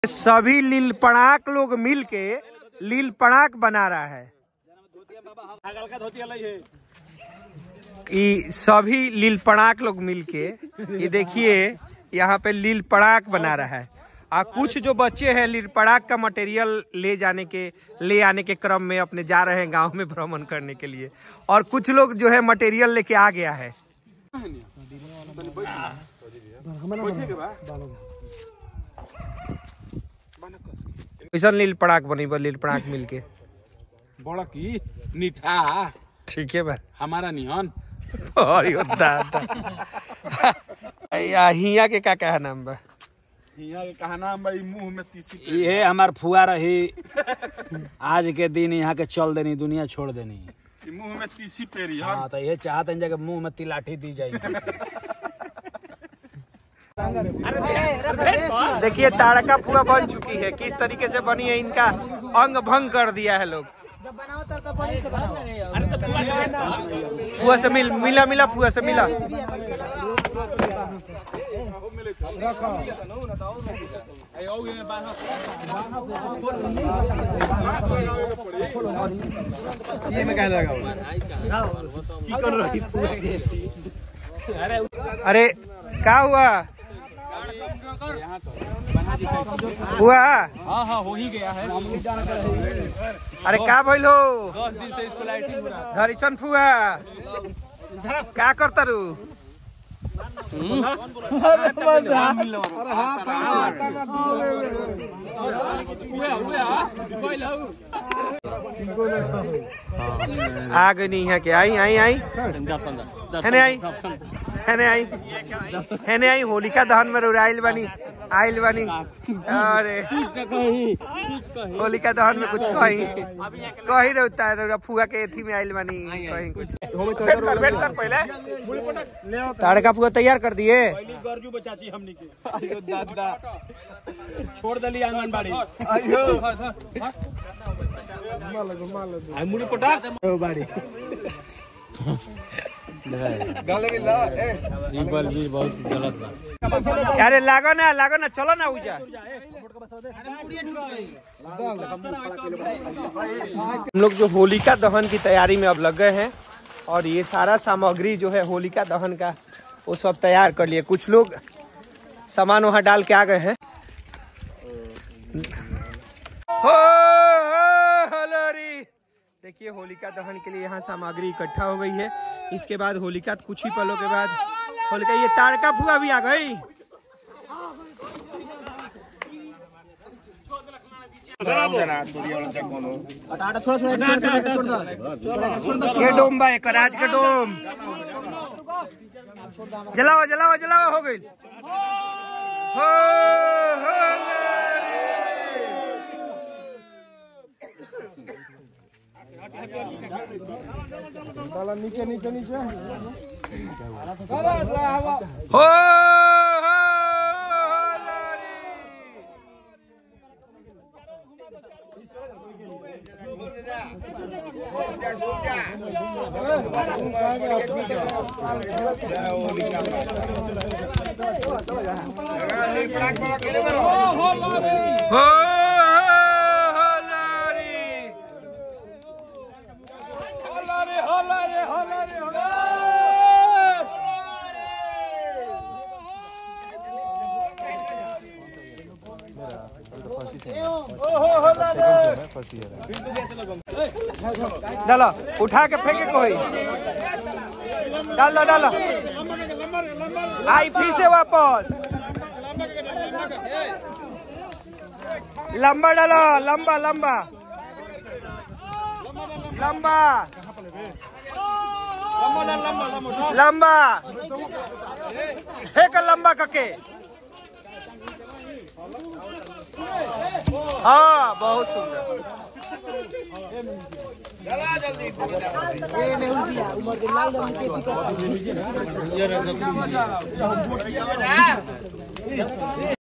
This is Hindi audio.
सभी लील पड़ाक लोग मिलके लील पड़ाक बना रहा है। सभी लील पड़ाक लोग मिलके ये देखिए यहाँ पे लील पड़ाक बना रहा है। और कुछ जो बच्चे हैं लील पड़ाक का मटेरियल ले आने के क्रम में अपने जा रहे हैं गांव में भ्रमण करने के लिए, और कुछ लोग जो है मटेरियल लेके आ गया है। ऐसा लील पड़ाक बनी लील पड़ाक मिलके बड़ा की नीठा ठीक है भाई हमारा निहन हिया के का कहा नाम बा? हिया के कहा नाम बा मुंह में तीसी ये हमार फुआ रही आज के दिन यहाँ के चल देनी दुनिया छोड़ देनी मुंह में तीसी पेरी। हाँ तो ये चाहते हैं जगह मुंह में तिलाठी दी जाएगी। देखिए ताड़का फुआ बन चुकी है, किस तरीके से बनी है, इनका अंग भंग कर दिया है लोग। फुआ से मिला फुआ से मिला। अरे क्या हुआ हुआ? हाँ हो ही गया है। अरे क्या भइल हो? 10 दिन से इसको लाइटिंग हो रहा है। धरिशन फुआ क्या करता रू? आ गई नहीं है क्या? आई आई आई हेने आई होलिका दहन में आइल बनी अरे होलिका दहन में कुछ कही रहता है फुआ के एथी में आइल बनी कहीं कुछ। ताड़का फुआ तैयार कर दिए? गर्जू बचाची हमनी के दादा छोड़ दली आंगनबाड़ी मुड़ी पटाक बाड़ी बहुत गलत बा। अरे लागो ना चलो ना उजा। हम लोग जो होलिका दहन की तैयारी में अब लग गए हैं और ये सारा सामग्री जो है होलिका दहन का वो सब तैयार कर लिए। कुछ लोग सामान वहां डाल के आ गए हैं। देखिए होलिका दहन के लिए यहाँ सामग्री इकट्ठा हो गई है। इसके बाद होलिका कुछ ही पलों के बाद होलिका ये ताड़का फुआ भी आ गई। ये डोम बा एक राज के डोम जलाओ हो गई। नीचे हो डालो उठा के फेंके कोई डालो आई फिर से वापस लंबा डालो लंबा फेंक लंबा करके। हाँ बहुत सुंदर।